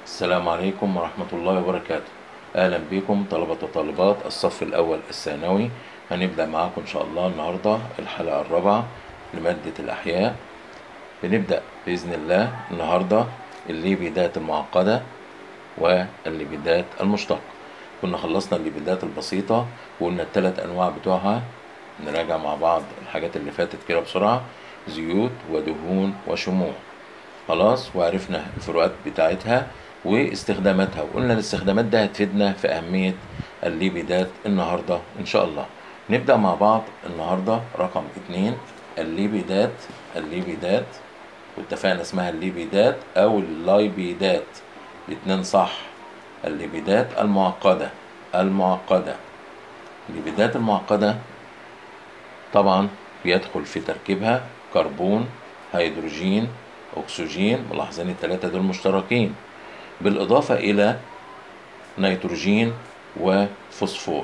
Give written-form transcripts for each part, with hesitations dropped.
السلام عليكم ورحمة الله وبركاته. أهلا بكم طلبة وطالبات الصف الأول الثانوي. هنبدأ معاكم إن شاء الله النهاردة الحلقة الرابعة لمادة الأحياء. بنبدأ بإذن الله النهاردة الليبيدات المعقدة والليبيدات المشتقة. كنا خلصنا الليبيدات البسيطة وقلنا الثلاث أنواع بتوعها. نراجع مع بعض الحاجات اللي فاتت كده بسرعة: زيوت ودهون وشموع. خلاص، وعرفنا الفروقات بتاعتها واستخداماتها، وقلنا الاستخدامات ده هتفيدنا في أهمية الليبيدات النهاردة إن شاء الله. نبدأ مع بعض النهاردة رقم 2 الليبيدات واتفقنا اسمها الليبيدات أو اللايبيدات، الاتنين صح. الليبيدات المعقدة. الليبيدات المعقدة طبعا بيدخل في تركيبها كربون، هيدروجين، أكسجين، ملاحظين الثلاثة دول مشتركين، بالإضافة إلى نيتروجين وفوسفور.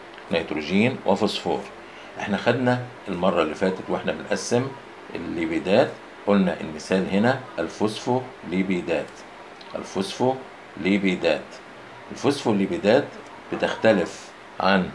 احنا خدنا المرة اللي فاتت واحنا بنقسم الليبيدات، قلنا المثال هنا الفوسفوليبيدات. الفوسفوليبيدات بتختلف عن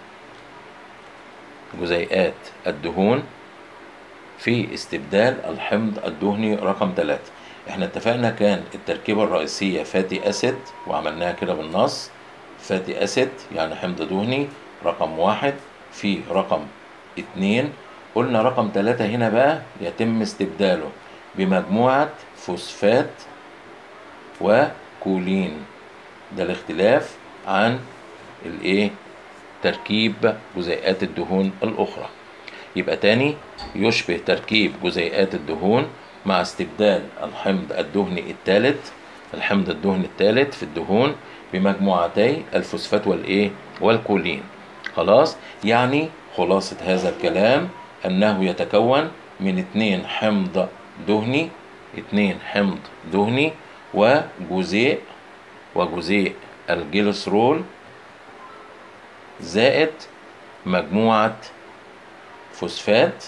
جزيئات الدهون في استبدال الحمض الدهني رقم 3. احنا اتفقنا كان التركيبة الرئيسية فاتي أسيد، وعملناها كده بالنص. فاتي أسيد يعني حمض دهني رقم 1 في رقم 2. قلنا رقم 3 هنا بقى يتم استبداله بمجموعة فوسفات وكولين. ده الاختلاف عن تركيب جزيئات الدهون الأخرى. يبقى تاني، يشبه تركيب جزيئات الدهون مع استبدال الحمض الدهني الثالث في الدهون بمجموعتي الفوسفات والكولين. خلاص، يعني خلاصة هذا الكلام أنه يتكون من 2 حمض دهني وجزيء الجليسرول زائد مجموعة فوسفات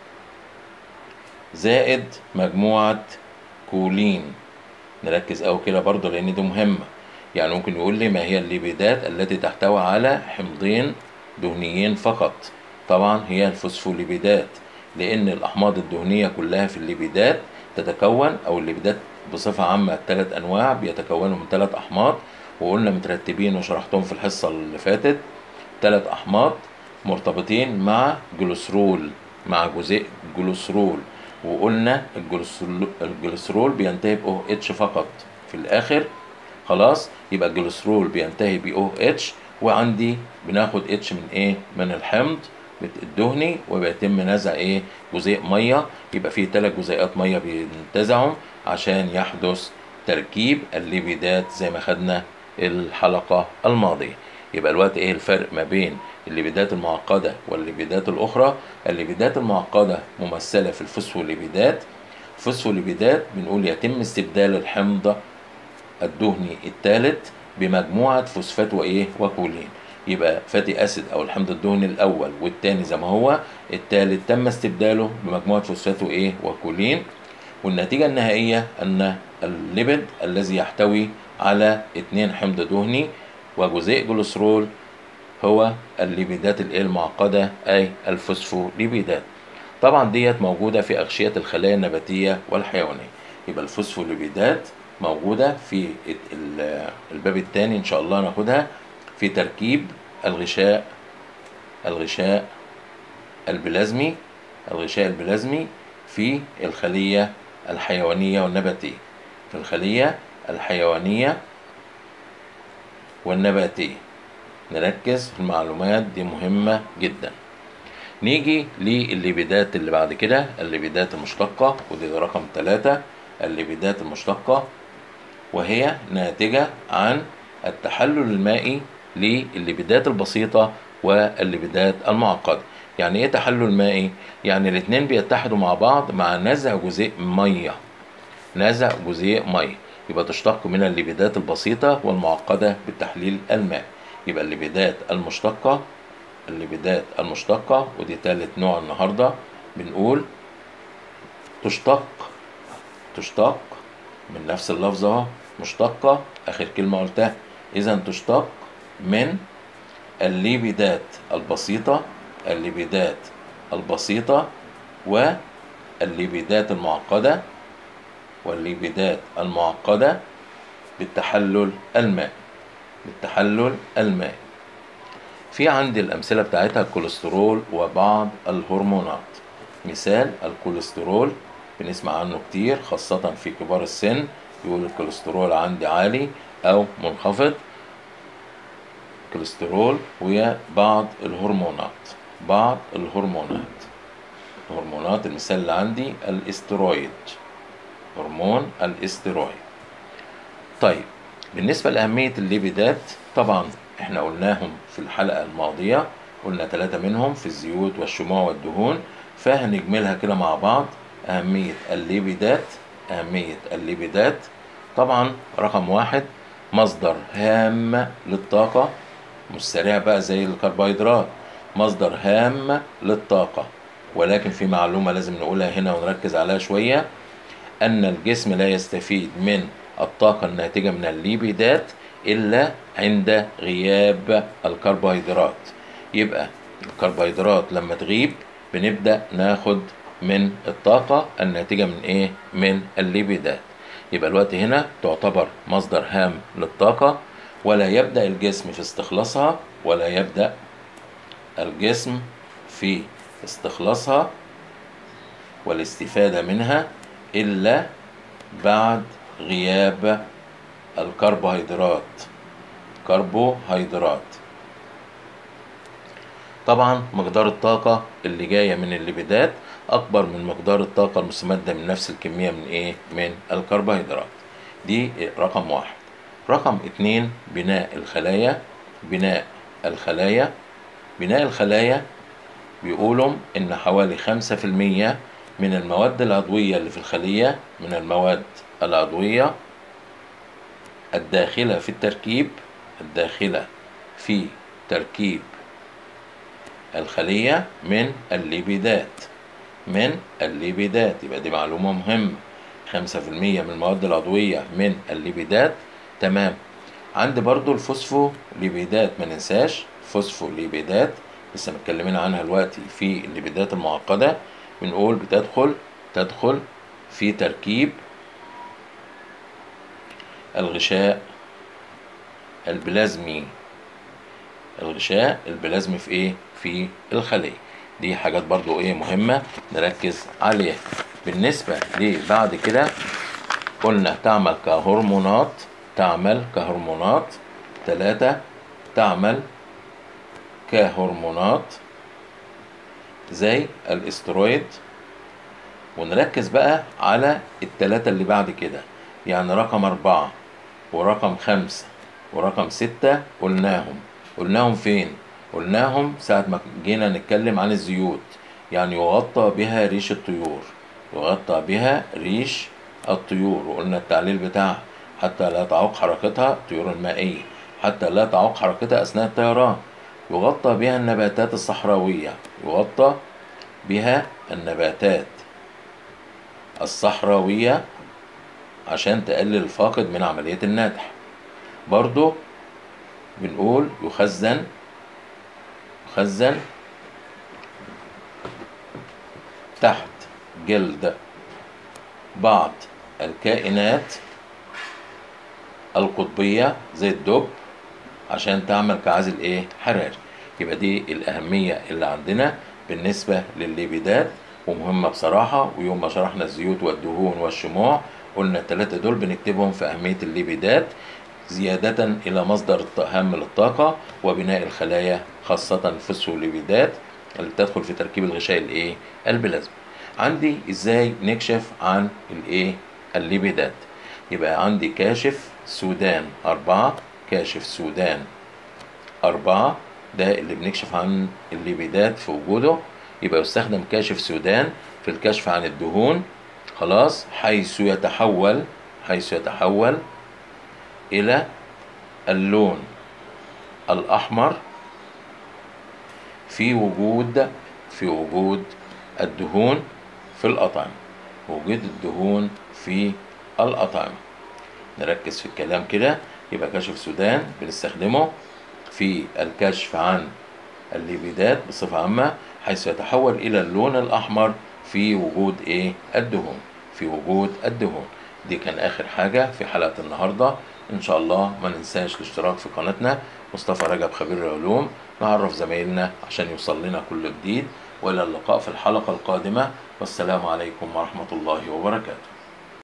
زائد مجموعة كولين. نركز أوي كده برضه لأن دي مهمة. يعني ممكن يقول لي ما هي الليبيدات التي تحتوي على حمضين دهنيين فقط؟ طبعا هي الفوسفوليبيدات، لأن الأحماض الدهنية كلها في الليبيدات تتكون، أو الليبيدات بصفة عامة 3 أنواع بيتكونوا من 3 أحماض، وقلنا مترتبين وشرحتهم في الحصة اللي فاتت. 3 أحماض مرتبطين مع جزيء جلوسرول، وقلنا الجلوسرول بينتهي ب OH فقط في الآخر. خلاص، يبقى الجلوسرول بينتهي ب OH، وعندي بناخد H من الحمض الدهني، وبيتم نزع جزيء مية. يبقى فيه 3 جزيئات مية بينتزعهم عشان يحدث تركيب الليبيدات زي ما خدنا الحلقة الماضية. يبقى الوقت الفرق ما بين الليبيدات المعقدة والليبيدات الأخرى؟ الليبيدات المعقدة ممثلة في الفوسفوليبيدات بنقول يتم استبدال الحمض الدهني الثالث بمجموعة فوسفات وكولين. يبقى فاتي أسيد أو الحمض الدهني الأول والثاني زي ما هو، الثالث تم استبداله بمجموعة فوسفات وكولين. والنتيجة النهائية أن الليبيد الذي يحتوي على 2 حمض دهني وجزيء جليسرول هو الليبيدات المعقدة، أي الفوسفوليبيدات. طبعا ديت موجودة في أغشية الخلايا النباتية والحيوانية. يبقى الفوسفوليبيدات موجودة في الباب الثاني إن شاء الله، ناخدها في تركيب الغشاء البلازمي في الخلية الحيوانية والنباتية. نركز في المعلومات دي مهمة جدا. نيجي للليبيدات اللي بعد كده، الليبيدات المشتقة، ودي رقم 3. الليبيدات المشتقة وهي ناتجة عن التحلل المائي للليبيدات البسيطة والليبيدات المعقدة. يعني ايه تحلل مائي؟ يعني الاتنين بيتحدوا مع بعض مع نزع جزيء مية. يبقى تشتق من الليبيدات البسيطة والمعقدة بالتحليل المائي. يبقى الليبيدات المشتقة ودي 3 نوع النهاردة. بنقول تشتق من نفس اللفظ اهو، مشتقة، آخر كلمة قلتها، إذا تشتق من الليبيدات البسيطة، الليبيدات البسيطة والليبيدات المعقدة، والليبيدات المعقدة بالتحلل المائي، بالتحلل المائي. في عندي الأمثلة بتاعتها الكوليسترول وبعض الهرمونات. مثال الكوليسترول بنسمع عنه كتير خاصة في كبار السن، يقول الكوليسترول عندي عالي أو منخفض. كوليسترول وبعض الهرمونات، بعض الهرمونات، هرمونات المثال اللي عندي الاسترويد، هرمون الاسترويد. طيب بالنسبة لأهمية الليبيدات، طبعا احنا قلناهم في الحلقة الماضية، قلنا 3 منهم في الزيوت والشموع والدهون، فهنجملها كده مع بعض. أهمية الليبيدات، أهمية الليبيدات طبعا رقم 1 مصدر هام للطاقة، مش سريع بقى زي الكربوهيدرات، مصدر هام للطاقة. ولكن في معلومة لازم نقولها هنا ونركز عليها شوية، أن الجسم لا يستفيد من الطاقة الناتجة من الليبيدات إلا عند غياب الكربوهيدرات. يبقى الكربوهيدرات لما تغيب بنبدأ ناخد من الطاقة الناتجة من إيه؟ من الليبيدات. يبقى الوقت هنا تعتبر مصدر هام للطاقة، ولا يبدأ الجسم في استخلاصها، ولا يبدأ الجسم في استخلاصها والاستفادة منها إلا بعد غياب الكربوهيدرات، كربوهيدرات. طبعا مقدار الطاقة اللي جاية من الليبيدات أكبر من مقدار الطاقة المستمدة من نفس الكمية من إيه؟ من الكربوهيدرات. دي رقم 1. رقم 2 بناء الخلايا، بناء الخلايا. بناء الخلايا بيقولوا إن حوالي 5% من المواد العضوية اللي في الخلية، من المواد العضوية الداخلة في التركيب، الداخلة في تركيب الخلية من الليبيدات، من الليبيدات. يبقى دي معلومة مهمة، 5% من المواد العضوية من الليبيدات. تمام. عندي برضو الفوسفوليبيدات، ما ننساش فوسفوليبيدات لسه متكلمين عنها دلوقتي في الليبيدات المعقدة. بنقول تدخل في تركيب الغشاء البلازمي، الغشاء البلازمي في ايه؟ في الخلية. دي حاجات برضو ايه مهمة نركز عليها. بالنسبة بعد كده قلنا تعمل كهرمونات، تعمل كهرمونات. 3 تعمل كهرمونات زي الاسترويد. ونركز بقى على ال3 اللي بعد كده، يعني رقم 4 ورقم 5 ورقم 6 قلناهم فين؟ قلناهم ساعة ما جينا نتكلم عن الزيوت، يعني يغطى بها ريش الطيور، يغطى بها ريش الطيور. وقلنا التعليل بتاعها حتى لا تعوق حركتها، الطيور المائية حتى لا تعوق حركتها أثناء الطيران. يغطى بها النباتات الصحراوية، يغطى بها النباتات الصحراوية عشان تقلل الفاقد من عملية النتح. برضو بنقول يخزن تحت جلد بعض الكائنات القطبية زي الدب عشان تعمل كعازل ايه؟ حراري. يبقى دي الأهمية اللي عندنا بالنسبة للليبيدات، ومهمة بصراحة. ويوم ما شرحنا الزيوت والدهون والشموع قلنا ال3 دول بنكتبهم في أهمية الليبيدات، زيادة إلى مصدر هام للطاقة وبناء الخلايا، خاصة الفوسفوليبيدات اللي بتدخل في تركيب الغشاء الايه؟ البلازمي. عندي ازاي نكشف عن الايه؟ الليبيدات. يبقى عندي كاشف سودان 4، كاشف سودان 4 ده اللي بنكشف عن الليبيدات في وجوده. يبقى يستخدم كاشف سودان في الكشف عن الدهون، خلاص، حيث يتحول إلى اللون الأحمر في وجود الدهون في الأطعمة، وجود الدهون في الأطعمة. نركز في الكلام كده. يبقى كشف سودان بنستخدمه في الكشف عن الليبيدات بصفة عامة، حيث يتحول إلى اللون الأحمر في وجود إيه؟ الدهون، في وجود الدهون. دي كان آخر حاجة في حلقة النهاردة. إن شاء الله ما ننساش الاشتراك في قناتنا مصطفى رجب خبير العلوم، نعرف زمايلنا عشان يوصل لنا كل جديد. وإلى اللقاء في الحلقة القادمة، والسلام عليكم ورحمة الله وبركاته.